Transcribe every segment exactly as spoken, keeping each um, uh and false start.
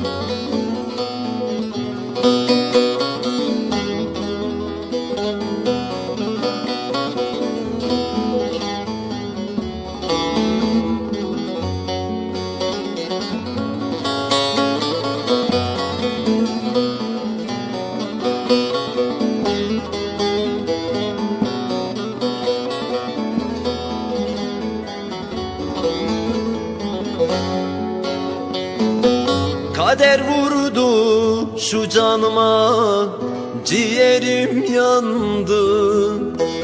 Kader vurdu şu canıma, ciğerim yandı.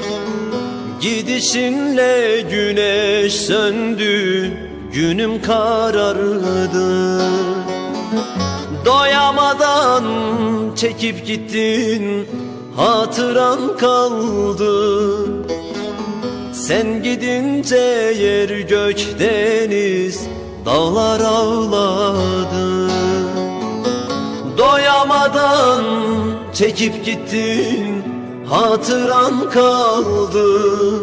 Gidişinle güneş söndü, günüm karardı. Doyamadan çekip gittin, hatıran kaldı. Sen gidince yer gök deniz, dağlar ağladı. Doyamadan çekip gittin, hatıran kaldı.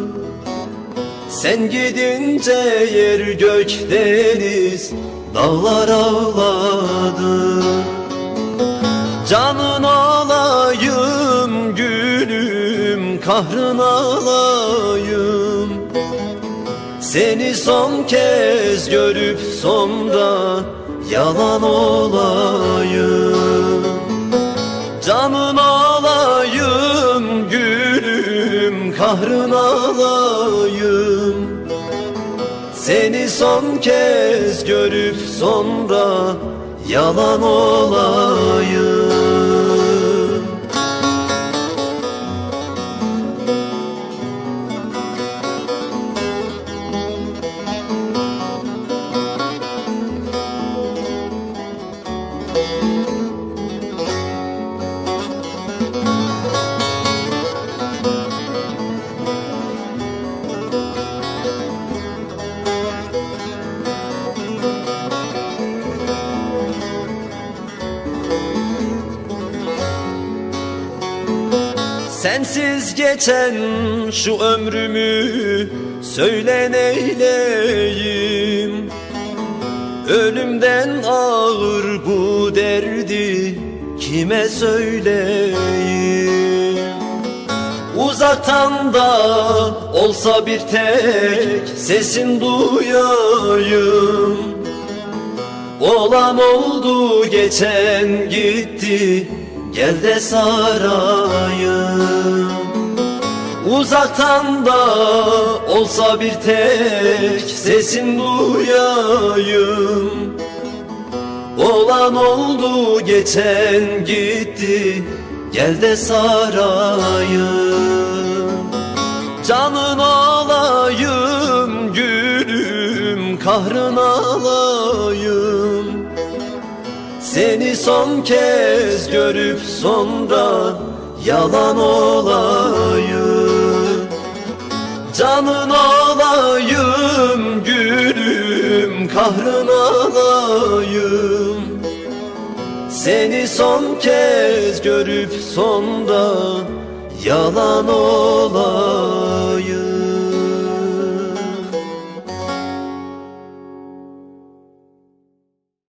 Sen gidince yer gök deniz, dağlar ağladı. Canın olayım gülüm, kahrın alayım. Seni son kez görüp sonra yalan olayım. Canın olayım gülüm, kahrın alayım. Seni son kez görüp sonra yalan olayım. Sensiz geçen şu ömrümü söyle neyleyim? Ölümden ağır bu derdi kime söyleyeyim? Uzaktan da olsa bir tek sesin duyayım. Olan oldu geçen gitti, gel de sarayım. Uzaktan da olsa bir tek sesin duyayım. Olan oldu geçen gitti, gel de sarayım. Canın olayım gülüm, kahrın alayım. Seni son kez görüp sonra yalan olayım. Canın olayım gülüm, kahrın alayım. Seni son kez görüp sonra yalan olayım.